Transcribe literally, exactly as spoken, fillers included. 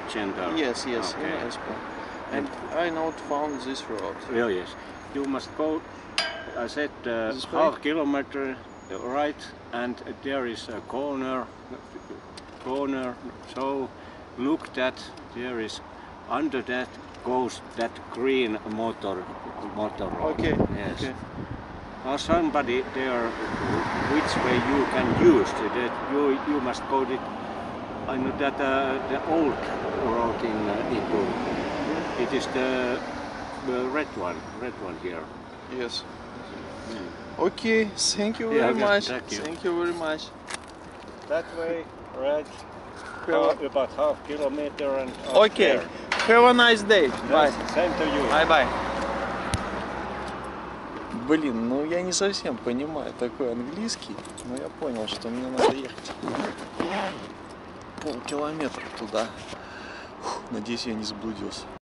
center? Yes, yes, Okay. in Espoo. And I not found this road. Well, yes. You must go, I said, uh, This way? half kilometer right, and there is a corner, corner, so look that there is, under that goes that green motor, motor road. Okay, Yes. okay. Or somebody there, which way you can use that you you must go it. I know that uh, the old road in uh, Ipu. It is the, the red one, red one here. Yes. Okay, thank you Yeah, very yeah, much. thank you. Thank you very much. That way, right? Have About half kilometer and. a... Okay. Have a nice day. Bye. Same to you. Bye bye. Блин, ну я не совсем понимаю такой английский, но я понял, что мне надо ехать полкилометра туда. Фух, надеюсь, я не заблудился.